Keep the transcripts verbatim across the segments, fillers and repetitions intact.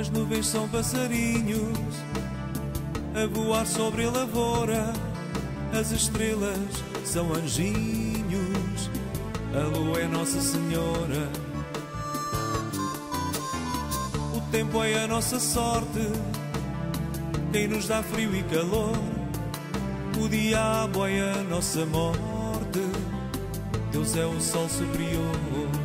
As nuvens são passarinhos a voar sobre a lavoura. As estrelas são anjinhos, a lua é Nossa Senhora. O tempo é a nossa sorte, quem nos dá frio e calor. O diabo é a nossa morte, Deus é o sol superior.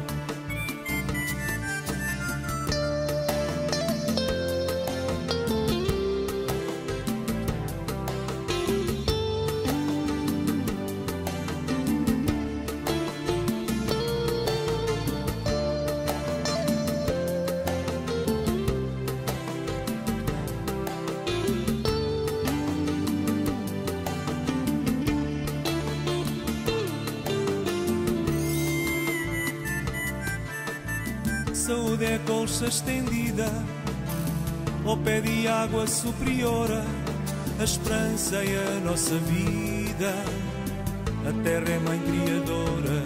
Saúde é a colcha estendida ao pé de água superiora. A esperança é a nossa vida, a terra é mãe criadora.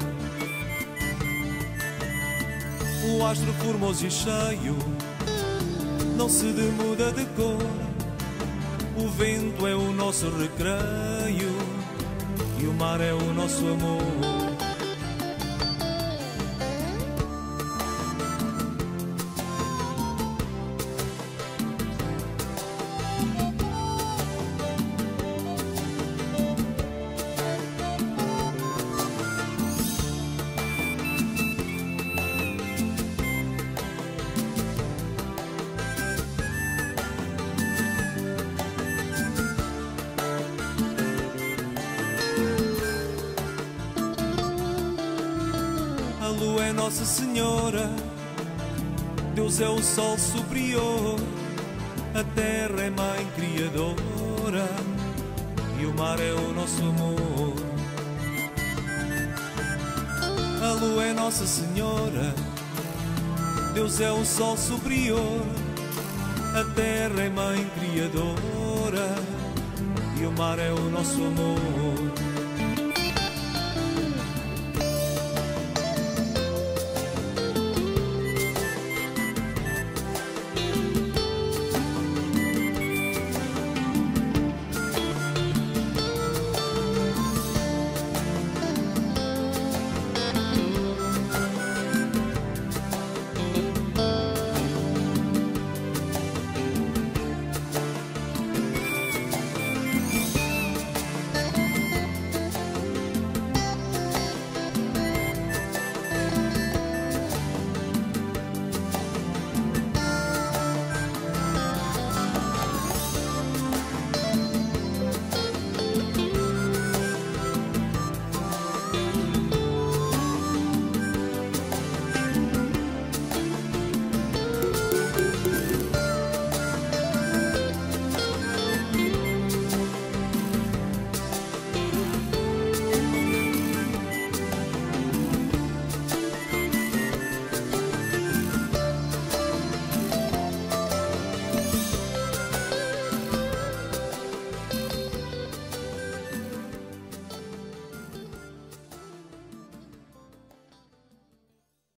O astro formoso e cheio não se demuda de cor. O vento é o nosso recreio e o mar é o nosso amor. A lua é Nossa Senhora, Deus é o sol superior. A terra é mãe criadora e o mar é o nosso amor. A lua é Nossa Senhora, Deus é o sol superior. A terra é mãe criadora e o mar é o nosso amor.